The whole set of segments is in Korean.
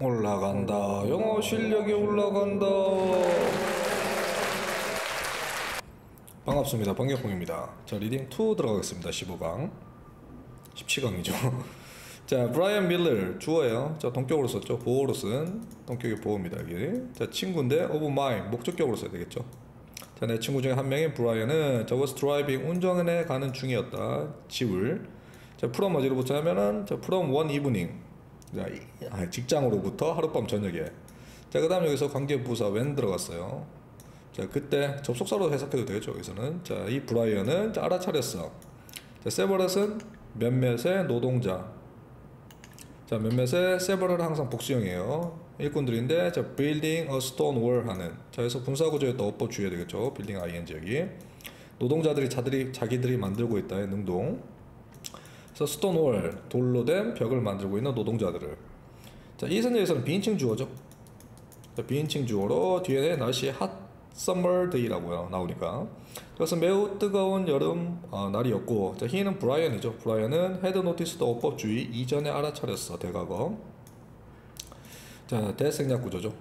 올라간다. 영어 실력이 올라간다. 반갑습니다. 방개콩입니다. 자, 리딩 2 들어가겠습니다. 15강 17강이죠. 자, 브라이언 밀러 주어예요. 자, 동격으로 썼죠. 보어로 쓴 동격의 보어입니다. 여기. 자, 친구인데 of mine 목적격으로 써야 되겠죠. 자, 내 친구 중에 한 명인 브라이언은 저 was driving 운전해 가는 중이었다. 집을. 자, from 어디로부터 하면은 자, from one evening. 자, 직장으로부터 하룻밤 저녁에. 자, 그 다음 여기서 관계부사 when 들어갔어요. 자, 그때 접속사로 해석해도 되겠죠. 여기서는. 자, 이 브라이언은 자, 알아차렸어. 자, 세버렛은 몇몇의 노동자. 자, 몇몇의 세버럴은 항상 복수형이에요. 일꾼들인데, 자, building a stone wall 하는. 자, 그래서 분사구조에 또 어법 주의해야 되겠죠. building ing 여기. 노동자들이 자기들이 만들고 있다의 능동. 그래서 stone wall, 돌로 된 벽을 만들고 있는 노동자들을. 자, 이 선제에서는 비인칭 주어죠. 자, 비인칭 주어로 뒤에 날씨 hot summer day라고요. 나오니까. 그래서 매우 뜨거운 여름 날이었고, 자, he는 브라이언이죠. 브라이언은 had noticed 어법주의 이전에 알아차렸어. 대과거. 자, 대생략 구조죠.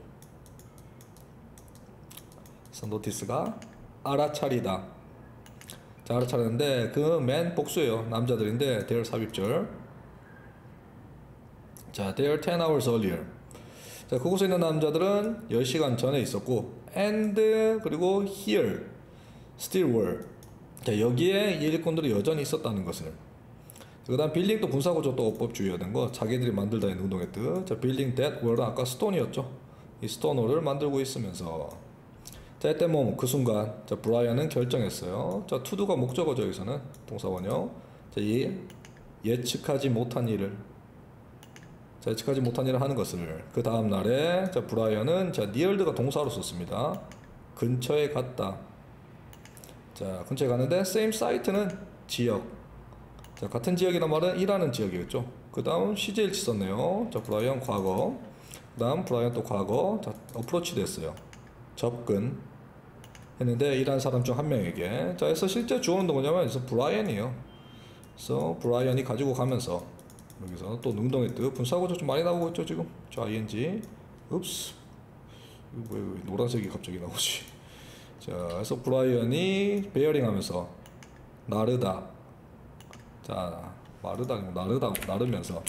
그래서 notice가 알아차리다. 자, 알아차렸는데 그 man 복수예요. 남자들인데 their 삽입절. 자, their 10 hours earlier. 자, 그곳에 있는 남자들은 10시간 전에 있었고 and 그리고 here still were. 자, 여기에 이 일꾼들이 여전히 있었다는 것을. 그 다음 빌딩도 분사구조 또 어법 주의해야 되는 거. 자기들이 만들다의 능동의 뜻. 자, building that were는 아까 stone이었죠. 이 stone를 만들고 있으면서. 자, at that moment 그 순간. 자, 브라이언은 결정했어요. 자, to do가 목적어죠. 여기서는 동사원형. 자, 이 예측하지 못한 일을. 자, 예측하지 못한 일을 하는 것을. 그 다음 날에 자, 브라이언은 자, near가 동사로 썼습니다. 근처에 갔다. 자, 근처에 갔는데 same site는 지역. 자, 같은 지역이란 말은 일하는 지역이겠죠. 그 다음 CJ일치 썼네요. 자, 브라이언 과거. 그 다음 브라이언 또 과거. 자, 어프로치 됐어요. 접근 했는데 일하는 사람 중 한 명에게. 자, 그래서 실제 주어는 뭐냐면 그래서 브라이언이에요. 그래서 브라이언이 가지고 가면서 여기서 또 능동의 뜻 분사구조 좀 많이 나오고 있죠 지금. 자, ing. 읍스. 이거 왜 노란색이 갑자기 나오지? 자, 그래서 브라이언이 베어링 하면서 나르다. 자, 마르다 아니고 나르다, 나르면서.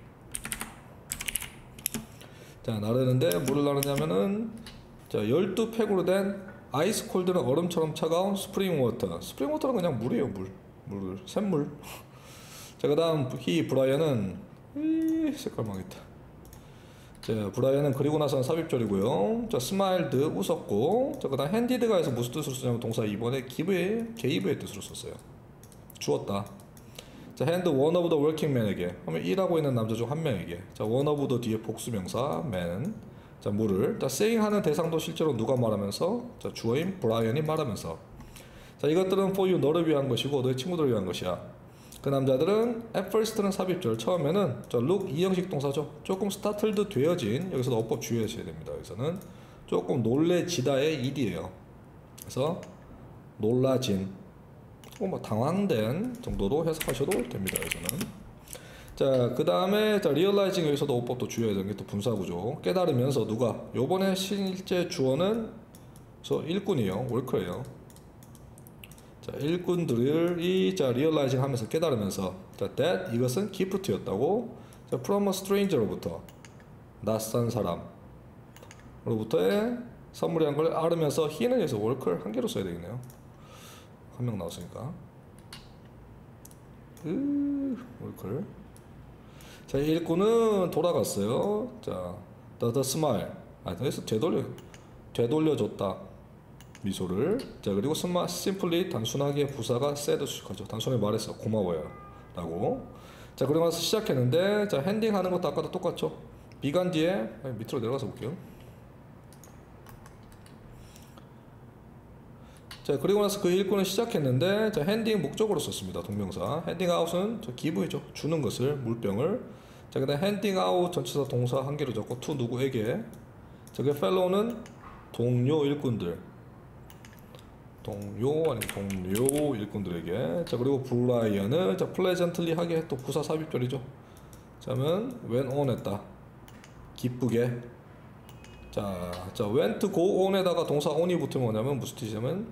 자, 나르는데 뭐를 나르냐면은 자, 12팩으로 된 아이스 콜드는 얼음처럼 차가운 스프링 워터. 스프링 워터는 그냥 물이에요. 물 샘물. 자, 그 다음 히 브라이언은 색깔 망했다. 자, 브라이언은 그리고 나서는 삽입절이고요. 자, 스마일드 웃었고. 자, 그 다음 핸디드가 해서 무슨 뜻으로 쓰냐면 동사 2번에 geve의 뜻으로 썼어요. 주었다. 자, hand one of the working man에게 하면 일하고 있는 남자 중 한 명에게. 자, one of the 뒤에 복수명사 man. 자, 물을. 자, saying 하는 대상도 실제로 누가 말하면서? 자, 주어인 브라이언이 말하면서. 자, 이것들은 for you 너를 위한 것이고 너의 친구들을 위한 것이야. 그 남자들은 at first는 삽입절. 처음에는 자, look 이형식 동사죠. 조금 startled 되어진. 여기서도 어법 주의하셔야 됩니다. 여기서는 조금 놀래지다의 id예요. 그래서 놀라진, 조금 뭐 당황된 정도로 해석하셔도 됩니다. 여기서는. 자, 그 다음에 자, realizing 여기서도 어법도 주의해야 되는 게 또 분사구조. 깨달으면서 누가? 요번에 실제 주어는 저 일꾼이에요. worker예요. 자, 일꾼들이 자, realizing 하면서 깨달으면서 자, that 이것은 gift였다고. 자, from a stranger로부터 낯선 사람으로부터의 선물이란 걸 알으면서 he는 여기서 worker 한 개로 써야 되겠네요. 한 명 나왔으니까. worker. 자, 일꾼은 돌아갔어요. 자, the smile. 그래서 되돌려줬다. 미소를. 자, 그리고 simply 단순하게 부사가 said 수식하죠. 단순히 말했어. 고마워요. 라고. 자, 그리고 나서 시작했는데, 자, 핸딩 하는 것도 아까도 똑같죠. 비간 뒤에, 밑으로 내려가서 볼게요. 자, 그리고 나서 그 일꾼은 시작했는데, 자, 핸딩 목적으로 썼습니다. 동명사. 핸딩 아웃은 저 기부이죠. 주는 것을, 물병을. 자, 그 다음 핸딩 아웃 전치사 동사 한 개로 적고, to 누구에게. 자, 그 fellow는 동료 일꾼들. 동료 아니면 동료 일꾼들에게. 자, 그리고 브라이언은 자, pleasantly 하게 또 부사 삽입절이죠. 자, 그러면 when on 했다. 기쁘게. 자 went go on에다가 동사 on이 붙으면 뭐냐면 무슨 뜻이냐면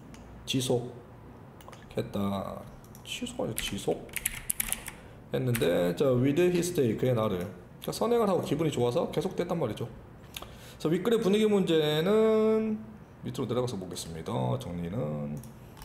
지속했다. 취소가 아니라 지속 했는데, 자 with his stay, 그의 날을, 그러니까 선행을 하고 기분이 좋아서 계속됐단 말이죠. 그래서 윗글의 분위기 문제는 밑으로 내려가서 보겠습니다. 정리는,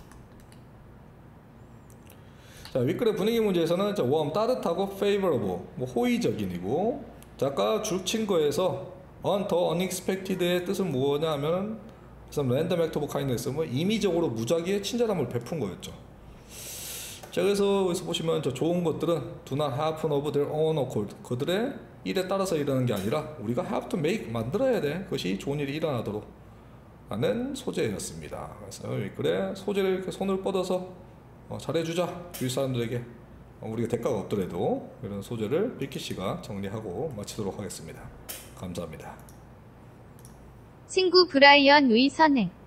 자 윗글의 분위기 문제에서는 자 warm, 따뜻하고, favorable, 뭐 호의적인이고, 자 아까 줄친 거에서 on, the unexpected의 뜻은 뭐냐 하면 some random act of kindness, 뭐 임의적으로 무작위의 친절함을 베푼 거였죠. 자 그래서 여기서 보시면 저 좋은 것들은 do not happen of their own accord, 그들의 일에 따라서 일어나는 게 아니라 우리가 have to make, 만들어야 돼. 그것이 좋은 일이 일어나도록 하는 소재였습니다. 그래서 윗글에 소재를 이렇게 손을 뻗어서 잘해주자, 주위 사람들에게. 우리가 대가가 없더라도 이런 소재를 비키 씨가 정리하고 마치도록 하겠습니다. 감사합니다. 친구 브라이언 위 선행